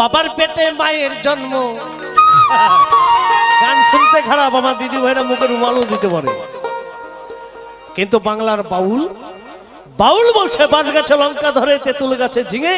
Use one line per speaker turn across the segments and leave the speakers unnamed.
বাবার পেটে মায়ের জন্ম। গান শুনতে খারাপ, আমার দিদি ভাইরা মুখে রুমালও দিতে পারে, কিন্তু বাংলার বাউল বাউল বলছে বাঁশ গাছে লঙ্কা ধরে, তেঁতুল গাছে ঝিঙে,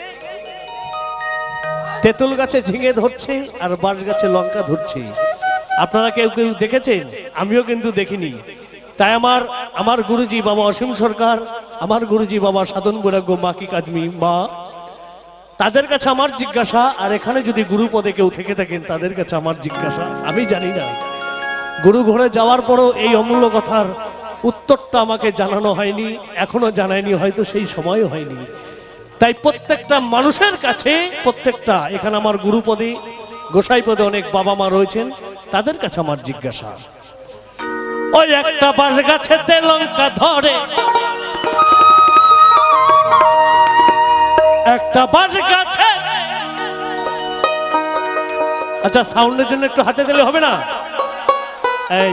তেঁতুল গাছে ঝিঙে ধরছে আর বাঁশ গাছে লঙ্কা ধরছে। আপনারা কেউ কেউ দেখেছেন? আমিও কিন্তু দেখিনি। তাই আমার গুরুজি বাবা অসীম সরকার, আমার গুরুজি বাবা সাধন বৈরাগ্য মাকি কাজমি মা, তাদের কাছে আমার জিজ্ঞাসা, আর এখানে যদি গুরু পদে কেউ থেকে থাকেন তাদের কাছে আমার জিজ্ঞাসা, আমি জানি না গুরু ঘরে যাওয়ার পরও এই অমূল্য কথার উত্তরটা আমাকে জানানো হয়নি, এখনো জানায়নি, হয়তো সেই সময়ও হয়নি। তাই প্রত্যেকটা মানুষের কাছে, প্রত্যেকটা এখানে আমার গুরু পদে গোসাই পদে অনেক বাবা মা রয়েছেন, তাদের কাছে আমার জিজ্ঞাসা, ওই একটা বাঁশ গাছেতে লঙ্কা ধরে, একটা বাঁশ গাছে, আচ্ছা সাউন্ডের জন্য একটু হাতে দিলে হবে না? এই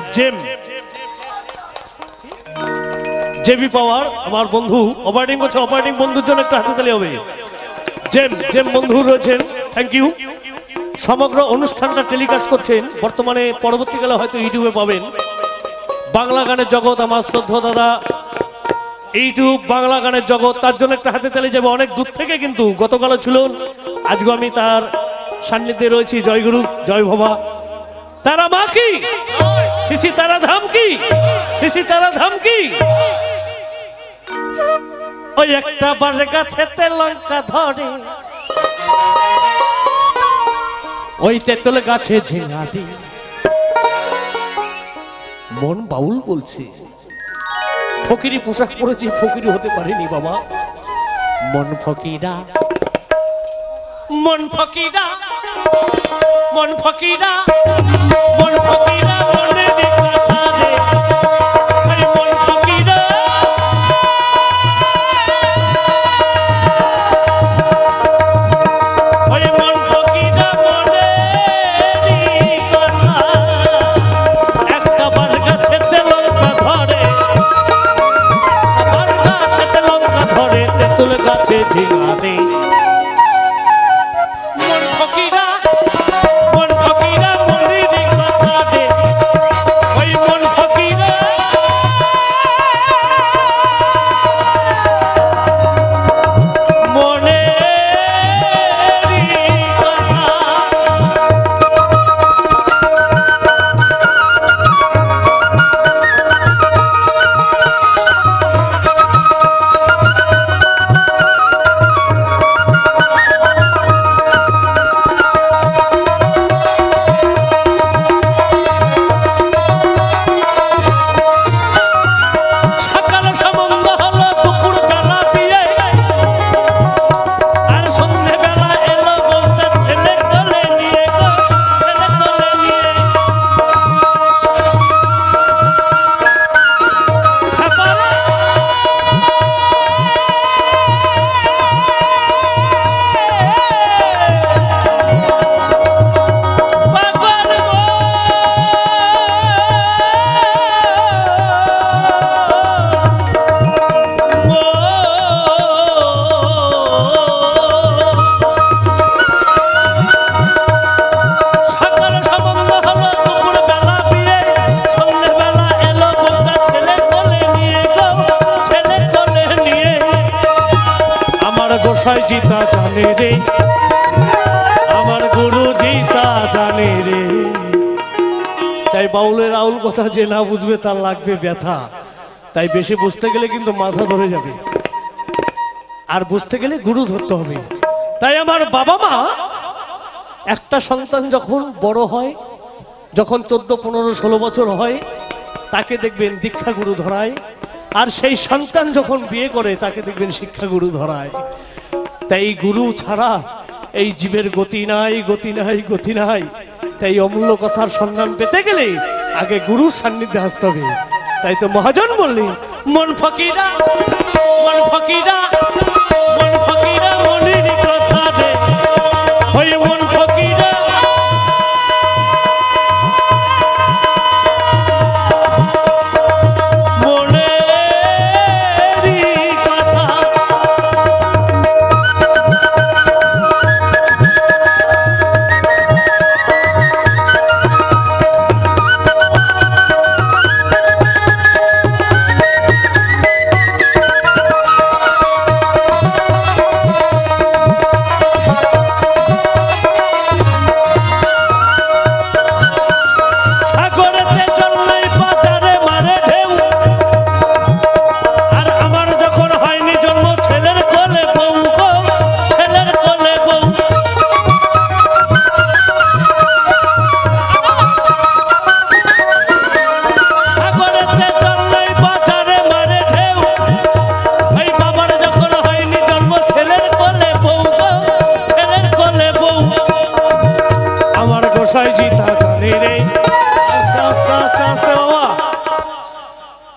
জেবি পাওয়ার আমার বন্ধু অপারেটিং করছে, অপারেটিং বন্ধুর জন্য একটু হাতে দিলে হবে। জেম বন্ধু রয়েছেন, থ্যাংক ইউ। সমগ্র অনুষ্ঠানটা টেলিকাস্ট করছেন, বর্তমানে পরবর্তীকালে হয়তো ইউটিউবে পাবেন। বাংলা গানের জগৎ আমার শ্রদ্ধা দাদা, ইউটিউব বাংলা গানের জগৎ, তার জন্য একটা হাতে তালি যাবে অনেক দূর থেকে, কিন্তু গতকালও ছিল, আজকে আমি তার সান্নিধ্যে রয়েছি। জয় গুরু, জয় বাবা। তারা মা কি শিশি, তারা ধাম কি শিশি, তারা ধাম কি, ওই একটা বাঁশ গাছেতে লঙ্কা ধরে, ওই তেঁতুল গাছে ঝিঙা দি। মন বাউল বলছে, ফকিরি পোশাক পরেছি, ফকিরি হতে পারেনি বাবা। মন ফকিরা, মন ফকিরা, মন ফকিরা, মন ফকিরা, মনে দেখা দে, মন ফকিরা, ওই মন ফকিরা, মনে কথা। একটা বাঁশ গাছেতে লঙ্কা ধরে, বাঁশ গাছেতে লঙ্কা ধরে, তেঁতুল গাছে ঝিঙা দে। গোসাই জিতা জানে রে, আমার গুরু জিতা জানে রে। তাই বাউলের আউল কথা যে না বুঝবে তার লাগবে ব্যথা। তাই বেশি বুঝতে গেলে কিন্তু মাথা ধরে যাবে, আর বুঝতে গেলে গুরু ধরতে হবে। তাই আমার বাবা মা একটা সন্তান যখন বড় হয়, যখন 14, 15, 16 বছর হয়, তাকে দেখবেন দীক্ষা গুরু ধরায়, আর সেই সন্তান যখন বিয়ে করে তাকে দেখবেন শিক্ষা গুরু ধরায়। তাই গুরু ছাড়া এই জীবের গতি নাই, গতি নাই, গতি নাই। তাই অমূল্য কথার সন্ধান পেতে গেলে আগে গুরুর সান্নিধ্যে আসতে হবে। তাই তো মহাজন বললেন, মন ফকিরা, মন ফকিরা, মন ফকিরা, মনের কথা দে, ওই মন ফকিরা,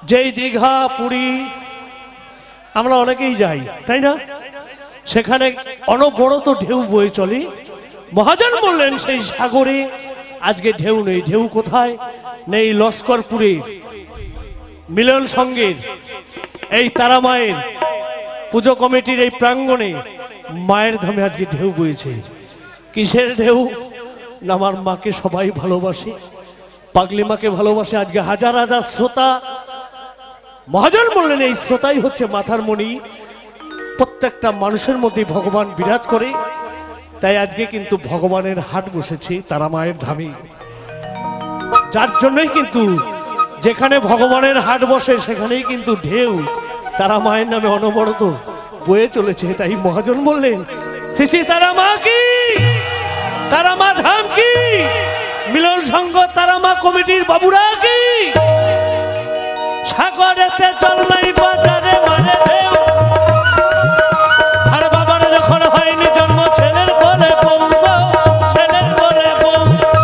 যেই দীঘা পুরী আমরা অনেকেই যাই, তাই না? সেখানে অনবরত ঢেউ বয়ে চলে। মহাজন বললেন সেই সাগরে আজকে ঢেউ নেই। ঢেউ কোথায় নেই? লস্করপুরে মিলন সঙ্গের এই তারা মায়ের পুজো কমিটির এই প্রাঙ্গণে মায়ের ধামে আজকে ঢেউ বইছে। কিসের ঢেউ? না আমার মাকে সবাই ভালোবাসে, পাগলি মাকে ভালোবাসে। আজকে হাজার হাজার শ্রোতা। মহাজন বললেন এই শ্রোতাই হচ্ছে মাথার মণি, প্রত্যেকটা মানুষের মধ্যে ভগবান বিরাজ করে। তাই আজকে কিন্তু ভগবানের হাট বসেছে তারা মায়ের ধামে। যার জন্যই কিন্তু যেখানে ভগবানের হাট বসে সেখানেই কিন্তু ঢেউ তারা মায়ের নামে অনবরত বয়ে চলেছে। তাই মহাজন বললেন শ্রী শ্রী তারা মা কি, তারা মা ধাম কি, মিলন সংঘ তারা মা কমিটির বাবুরা কি। সাগরেতে জল নাই বাজারে মানে ঢেউ, আর বাবার যখন হয়নি জন্ম ছেলের কোলে বউ, ছেলের কোলে বউ।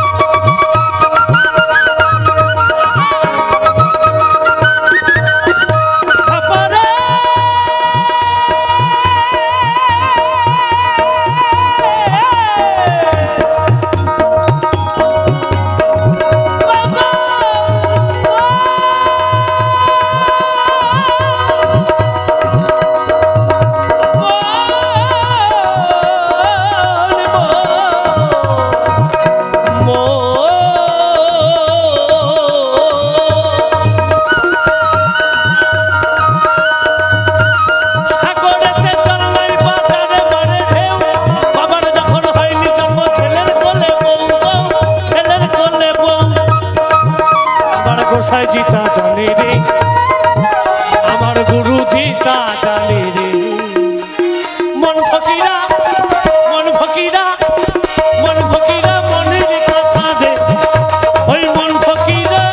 গোসাই জিতা জানে রে, আমার গুরু জিতা জানে রে। মন ফকিরা, মন ফকিরা, মন ফকিরা মনের কথা দে, ওই মন ফকিরা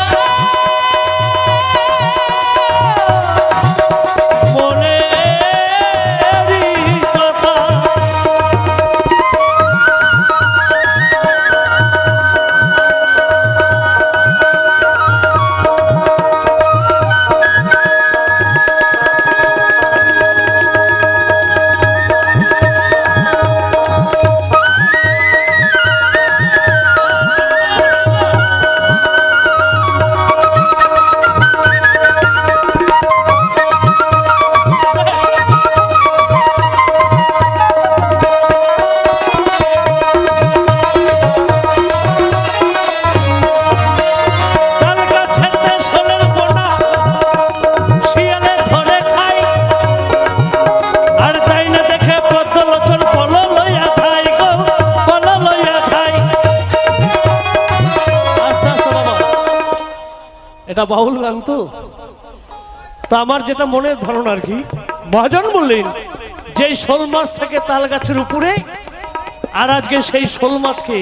মনের কথা। এটা বাউল গান তো। তা আমার যেটা মনের ধারণা আর কি, মহাজন বললেন যে শোল মাছ থাকে তাল গাছের উপরে, আর আজকে সেই শোল মাছকে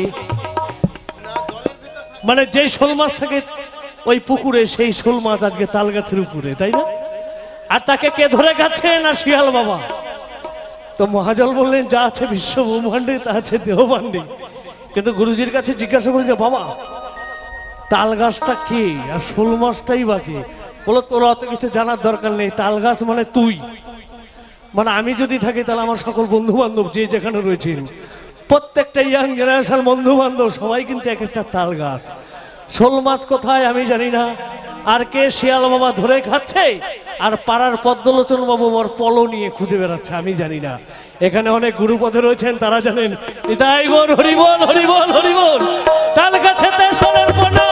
মানে যে শোল মাছ থাকে ওই পুকুরে, সেই শোল মাছ আজকে তাল গাছের উপরে, তাই না? আর তাকে কে ধরে গেছে? না শিয়াল বাবা। তো মহাজন বললেন যা আছে বিশ্ব ব্রহ্মাণ্ডে তা আছে দেহভাণ্ডে। কিন্তু গুরুজির কাছে জিজ্ঞাসা করি যে বাবা তাল গাছটা কে আর শোল মাছটাই বা কে? বলো তোর অত কিছু জানার দরকার নেই, তাল গাছ মানে তুই, মানে আমি যদি থাকি তাহলে আমার সকল বন্ধু বান্ধব যে যেখানে রয়েছেন প্রত্যেকটা ইয়াং জেনারেশন বন্ধু বান্ধব সবাই কিন্তু এক একটা তাল গাছ। শোল মাছ কোথায় আমি জানি না, আর কে শিয়াল বাবা ধরে খাচ্ছে, আর পাড়ার পদ্মলোচন বাবু আমার পলো নিয়ে খুঁজে বেড়াচ্ছে আমি জানি না। এখানে অনেক গুরুপদে রয়েছেন, তারা জানেন। নিতাই গৌর হরিবল হরিবল হরিবল। তাল গাছেতে শোলের পোনা,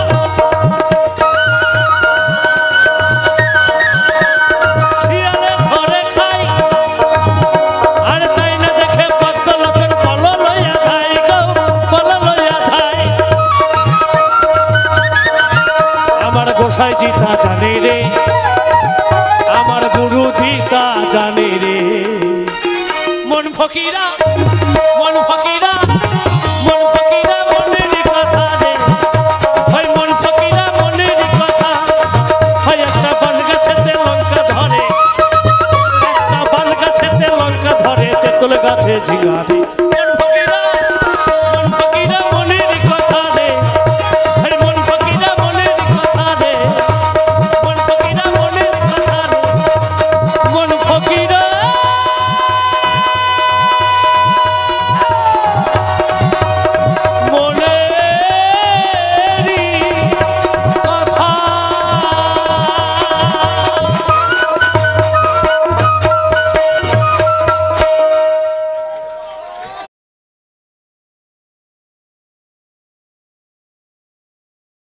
শিয়ালে ধরে খাই, আর তাই না দেখে পদ্মলোচন পলো লইয়া খাই গো, পলো লইয়া খাই। আমার গোসাই জিতা জানে রে, আমার গুরু জিতা জানে রে। মন ফকিরা